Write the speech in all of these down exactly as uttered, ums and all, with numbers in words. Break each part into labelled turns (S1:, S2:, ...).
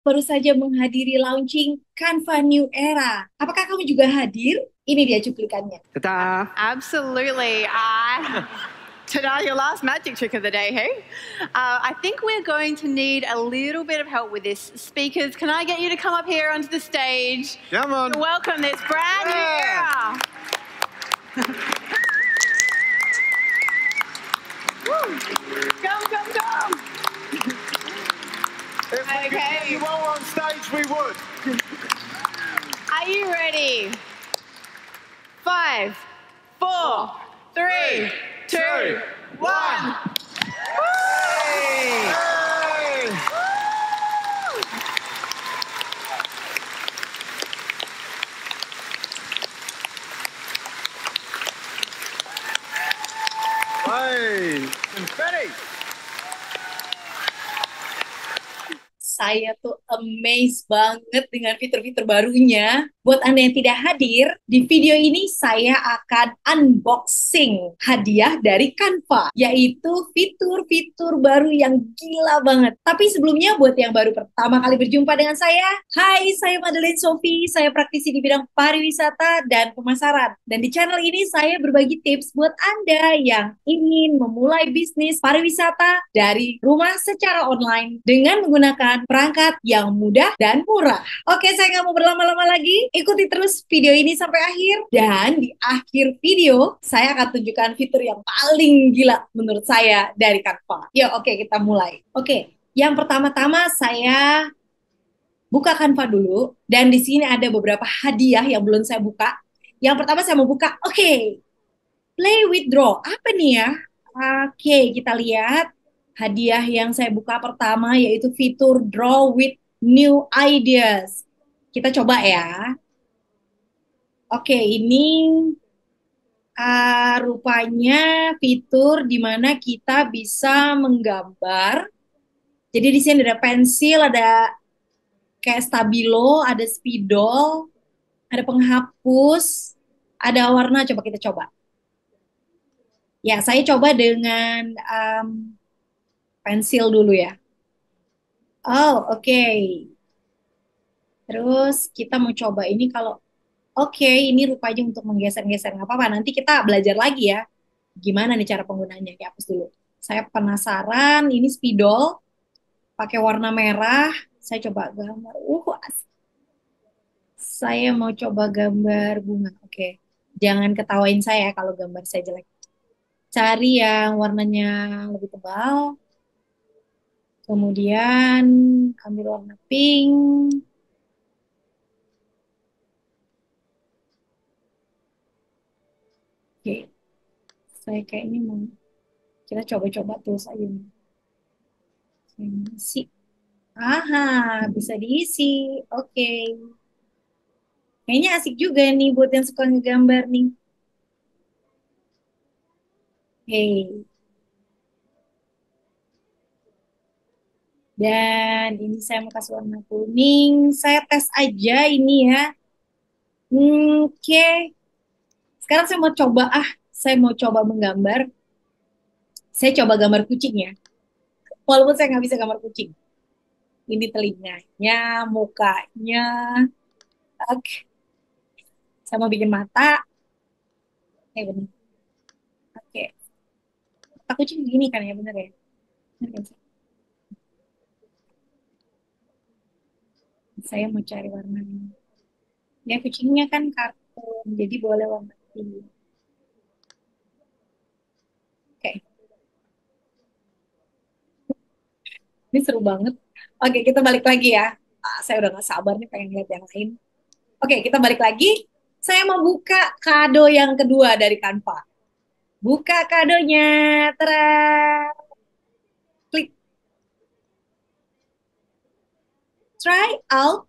S1: baru saja menghadiri launching Canva New Era. Apakah kamu juga hadir? Ini dia cuplikannya.
S2: Ta-da!
S3: Absolutely. Uh, ta-da, your last magic trick of the day, hey? Uh, I think we're going to need a little bit of help with this. Speakers, can I get you to come up here onto the stage
S2: Come on.
S3: to welcome this brand new
S2: Yeah.
S3: era? Woo. Come, come, come.
S2: If we could
S3: Okay.
S2: get you all on stage, we would.
S3: Are you ready? Five, four, three, two, one.
S2: Hey! Hey! Confetti!
S1: Saya tuh amazed banget dengan fitur-fitur barunya. Buat Anda yang tidak hadir, di video ini saya akan unboxing hadiah dari Canva, yaitu fitur-fitur baru yang gila banget. Tapi sebelumnya, buat yang baru pertama kali berjumpa dengan saya, hai, saya Madeline Sophie, saya praktisi di bidang pariwisata dan pemasaran. Dan di channel ini saya berbagi tips buat Anda yang ingin memulai bisnis pariwisata dari rumah secara online dengan menggunakan perangkat yang mudah dan murah. Oke, saya nggak mau berlama-lama lagi. Ikuti terus video ini sampai akhir. Dan di akhir video, saya akan tunjukkan fitur yang paling gila menurut saya dari Canva. Yuk, oke, kita mulai. Oke, yang pertama-tama saya buka Canva dulu. Dan di sini ada beberapa hadiah yang belum saya buka. Yang pertama saya mau buka, oke, Play with Draw. Apa nih ya? Oke, kita lihat. Hadiah yang saya buka pertama yaitu fitur Draw with New Ideas. Kita coba ya. Oke, ini uh, rupanya fitur di mana kita bisa menggambar. Jadi di sini ada pensil, ada kayak stabilo, ada spidol, ada penghapus, ada warna. Coba kita coba. Ya, saya coba dengan um, pensil dulu ya. Oh, oke. Okay. Terus kita mau coba ini kalau oke, okay, ini rupanya untuk menggeser-geser. Nggak apa-apa, nanti kita belajar lagi ya. Gimana nih cara penggunaannya? Dihapus dulu. Saya penasaran, ini spidol pakai warna merah. Saya coba gambar. Uh, asik. Saya mau coba gambar bunga. Oke. Okay. Jangan ketawain saya kalau gambar saya jelek. Cari yang warnanya lebih tebal. Kemudian ambil warna pink. Oke, saya kayaknya mau kita coba-coba terus aja nih. Isi. Aha, bisa diisi. Oke. Kayaknya asik juga nih buat yang suka ngegambar nih. Hey. Dan ini saya mau kasih warna kuning. Saya tes aja ini ya. Hmm, oke. Okay. Sekarang saya mau coba, ah, saya mau coba menggambar. Saya coba gambar kucing ya. Walaupun saya nggak bisa gambar kucing. Ini telinganya, mukanya. Oke. Saya mau bikin mata. Eh, bener. Oke. Mata kucing gini kan ya, bener ya? Bener kan sih? Saya mau cari warnanya. Ya, kucingnya kan kartun, jadi boleh warna pink. Oke. Ini seru banget. Oke, kita balik lagi ya. Ah, saya udah gak sabar nih pengen lihat yang lain. Oke, kita balik lagi. Saya mau buka kado yang kedua dari Canva. Buka kadonya. Tara. Klik. Try out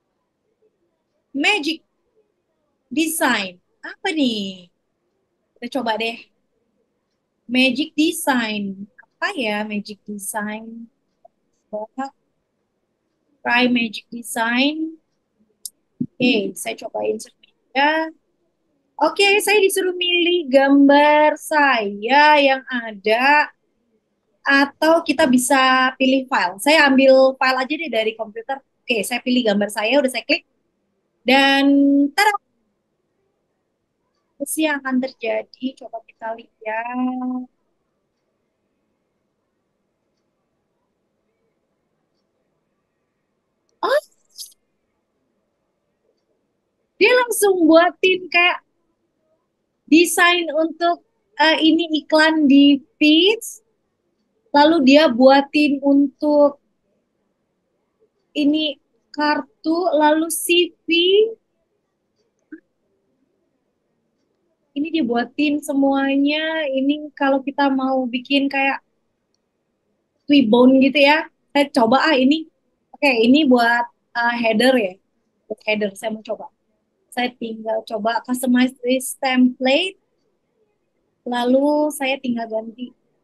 S1: Magic Design. Apa nih? Kita coba deh. Magic Design. Apa ya Magic Design? Try Magic Design. Oke, saya cobain saja. Oke, saya disuruh milih gambar saya yang ada atau kita bisa pilih file. Saya ambil file aja deh dari komputer. Oke, saya pilih gambar saya, udah saya klik. Dan tada, apa sih yang akan terjadi? Coba kita lihat. Oh, dia langsung buatin kayak desain untuk eh, ini iklan di feeds. Lalu dia buatin untuk ini kartu, lalu C V. Ini dibuatin semuanya. Ini kalau kita mau bikin kayak Twibbon gitu ya. Saya coba ah ini. Oke, ini buat uh, header ya. Buat header, saya mau coba. Saya tinggal coba customize this template. Lalu saya tinggal ganti.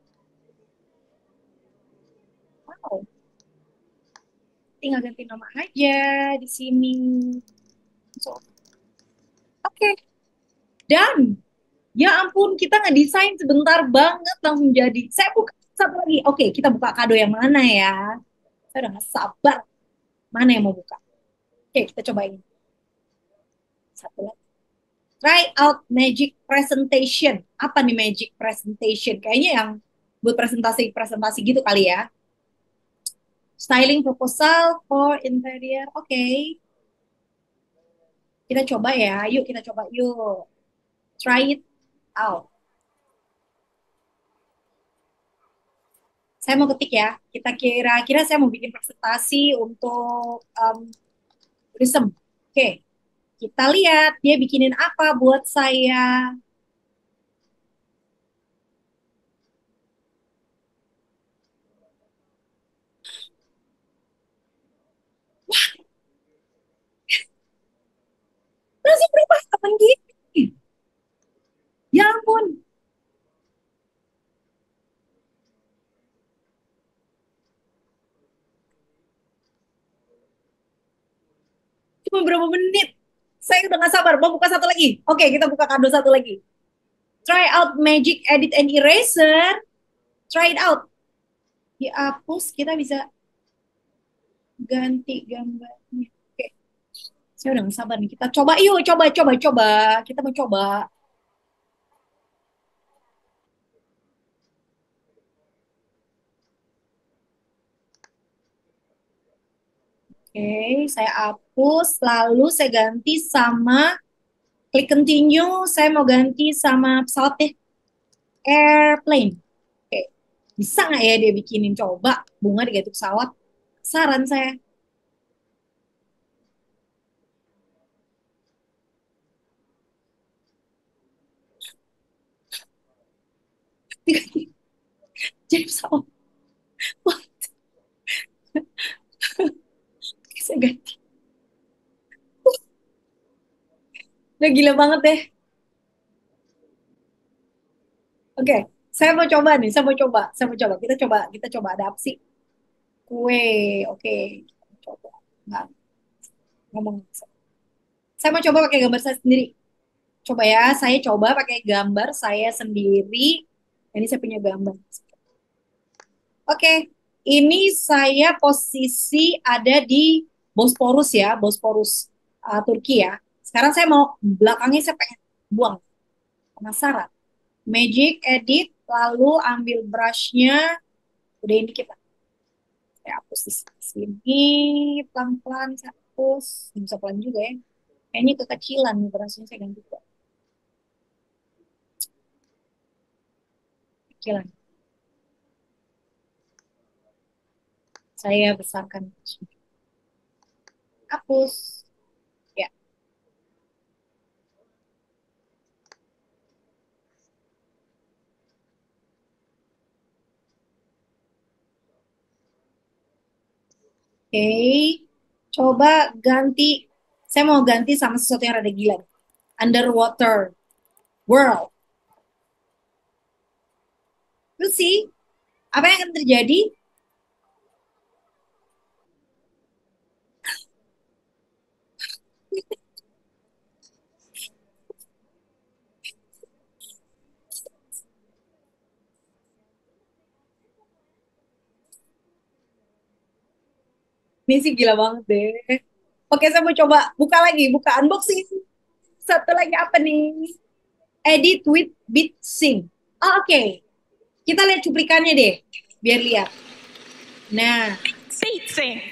S1: Wow, tinggal ganti nama aja di sini. So, oke. Okay. Dan ya ampun, kita ngedesain sebentar banget langsung jadi. Saya buka satu lagi. Oke, kita buka kado yang mana ya? Saya udah gak sabar. Mana yang mau buka? Oke, kita coba ini. Satu lagi. Try out magic presentation. Apa nih magic presentation? Kayaknya yang buat presentasi-presentasi gitu kali ya. Styling proposal for interior. Oke. Okay. Kita coba ya. Yuk, kita coba yuk. Try it out. Saya mau ketik ya. Kita kira-kira saya mau bikin presentasi untuk um, tourism. Oke. Okay. Kita lihat dia bikinin apa buat saya. Langsung berubah kapan gini? Ya ampun. Cuma berapa menit. Saya udah gak sabar. Mau buka satu lagi. Oke, kita buka kado satu lagi. Try out Magic Edit and Eraser. Try it out. Dihapus, kita bisa ganti gambarnya. Oke, saya udah gak sabar nih. Kita coba yuk, coba, coba, coba. Kita mau coba. Oke, saya hapus, lalu saya ganti sama klik continue, saya mau ganti sama pesawat deh, airplane. Oke, bisa nggak ya dia bikinin coba bunga diganti pesawat? Saran saya. Jadi pesawat. Wah, saya ganti. Udah gila banget deh. Oke, saya mau coba nih, saya mau coba, saya mau coba. Kita coba, kita coba ada apa sih? Kue, oke. Kita coba. Nggak, ngomong. Saya mau coba pakai gambar saya sendiri. Coba ya, saya coba pakai gambar saya sendiri. Ini saya punya gambar. Oke, ini saya posisi ada di Bosporus ya, Bosporus uh, Turki ya. Sekarang saya mau belakangnya saya pengen buang. Penasaran. Magic edit, lalu ambil brushnya. Udah ini kita. Saya hapus di sini, pelan-pelan saya hapus. Nggak bisa pelan juga ya. Kayaknya kekecilan nih brushnya saya ganti ke kecilan. Saya besarkan. Hapus. Ya. Oke, coba ganti. Saya mau ganti sama sesuatu yang rada gila. Underwater world. Terus sih, apa yang akan terjadi? Ini sih gila banget deh. Oke, saya mau coba buka lagi, buka unboxing. Satu lagi apa nih? Edit with Beat Sync. Oh, oke. Kita lihat cuplikannya deh, biar lihat. Nah,
S3: Beat sync.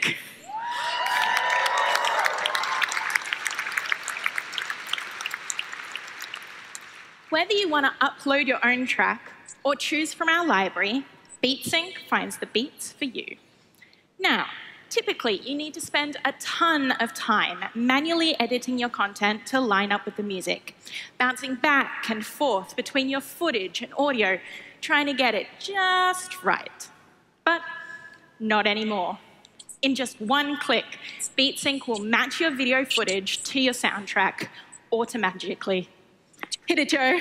S3: Whether you want to upload your own track or choose from our library, BeatSync finds the beats for you. Now, typically you need to spend a ton of time manually editing your content to line up with the music, bouncing back and forth between your footage and audio, trying to get it just right. But not anymore. In just one click, BeatSync will match your video footage to your soundtrack automatically. Hit it, Joe.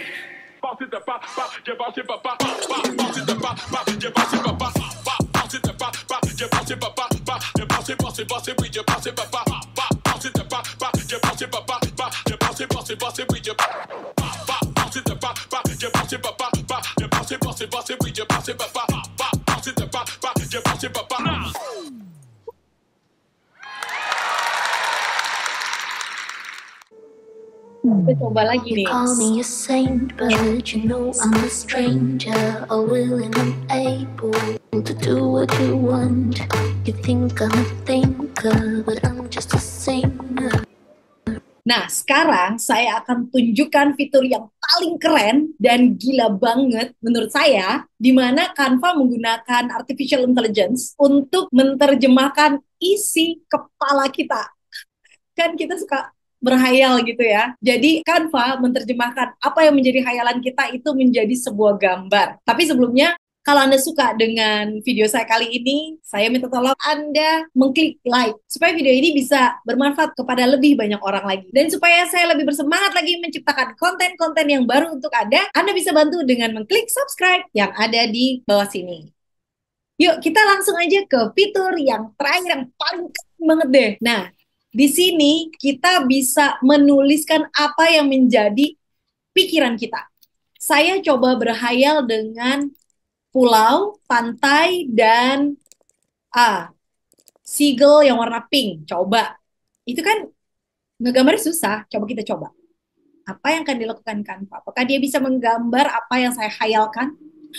S1: kita coba lagi nih.
S4: Call me a saint, but you know I'm a stranger, all willing and able to do what you want. You think I'm a thinker, but I'm just a singer.
S1: Nah, sekarang saya akan tunjukkan fitur yang paling keren dan gila banget menurut saya, di mana Canva menggunakan artificial intelligence untuk menerjemahkan isi kepala kita. Kan kita suka berhayal gitu ya. Jadi Canva menerjemahkan apa yang menjadi hayalan kita itu menjadi sebuah gambar. Tapi sebelumnya, kalau Anda suka dengan video saya kali ini, saya minta tolong Anda mengklik like, supaya video ini bisa bermanfaat kepada lebih banyak orang lagi. Dan supaya saya lebih bersemangat lagi menciptakan konten-konten yang baru untuk Anda, Anda bisa bantu dengan mengklik subscribe yang ada di bawah sini. Yuk, kita langsung aja ke fitur yang terakhir yang paling keren banget deh. Nah, di sini kita bisa menuliskan apa yang menjadi pikiran kita. Saya coba berhayal dengan pulau, pantai, dan ah, seagull yang warna pink. Coba. Itu kan ngegambar susah. Coba kita coba. Apa yang akan dilakukan Canva? Apakah dia bisa menggambar apa yang saya hayalkan?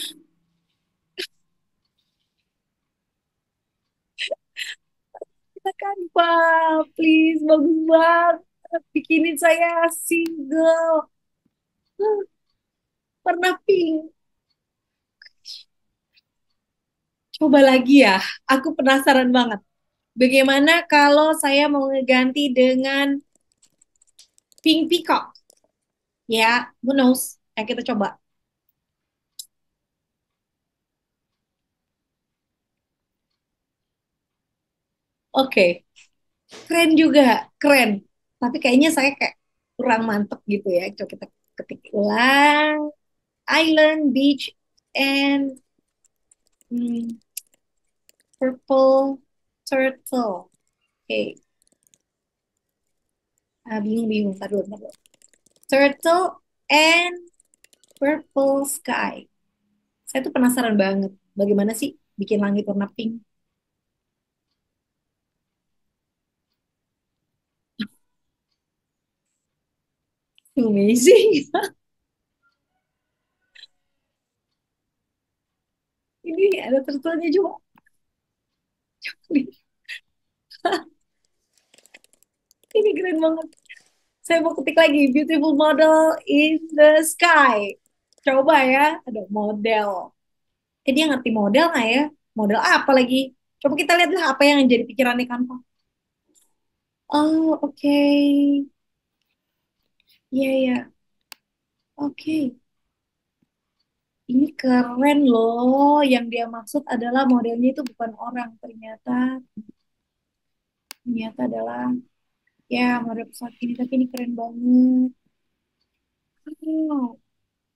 S1: Kita Canva, please, bagus banget. Bikinin saya seagull. Warna pink. Coba lagi ya, aku penasaran banget. Bagaimana kalau saya mau ngeganti dengan pink peacock? Ya, who knows? Ayo kita coba. Oke, keren juga, keren. Tapi kayaknya saya kayak kurang mantep gitu ya. Coba kita ketik ulang. Island, beach, and hmm, purple turtle. Oke. Ah, bingung-bingung. Ntar dulu, ntar dulu. Turtle and purple sky. Saya tuh penasaran banget. Bagaimana sih bikin langit warna pink? Amazing. Ini ada turtle-nya juga. Ini keren banget. Saya mau ketik lagi. Beautiful model in the sky. Coba ya. Ada model. Eh, dia ngerti model nggak ya? Model apa lagi? Coba kita lihat lah apa yang jadi pikirannya Canva. Oh, oke. Iya, iya. Oke. Ini keren loh. Yang dia maksud adalah modelnya itu bukan orang. Ternyata, ternyata adalah ya model pesawat ini. Tapi ini keren banget. Oh,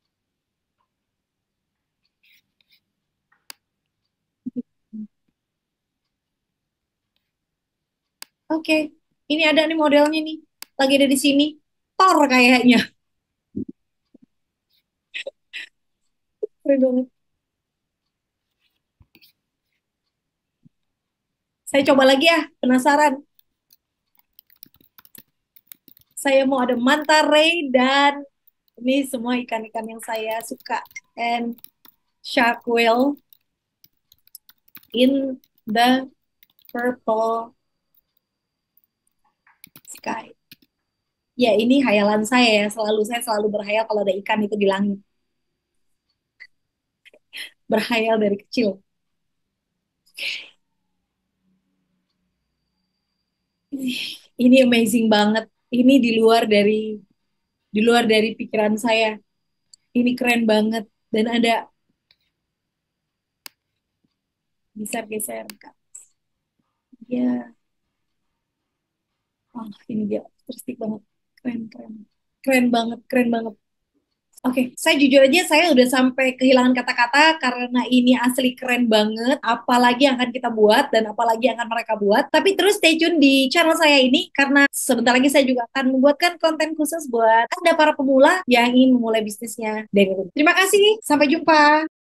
S1: oke. Ini ada nih modelnya nih. Lagi ada di sini. Thor kayaknya. Keren banget. Saya coba lagi ya, penasaran. Saya mau ada manta ray dan ini semua ikan-ikan yang saya suka. And shark whale in the purple sky. Ya, ini hayalan saya ya. Selalu saya selalu berhayal kalau ada ikan itu di langit. Berhayal dari kecil. Ini amazing banget. Ini di luar dari di luar dari pikiran saya. Ini keren banget dan ada geser-geser Kak. Ya, oh, ini dia artistik banget. Keren, keren. Keren banget, keren banget. Oke, saya jujur aja saya udah sampai kehilangan kata-kata karena ini asli keren banget. Apalagi yang akan kita buat dan apalagi yang akan mereka buat. Tapi terus stay tune di channel saya ini karena sebentar lagi saya juga akan membuatkan konten khusus buat Anda para pemula yang ingin memulai bisnisnya dari rumah. Terima kasih, sampai jumpa.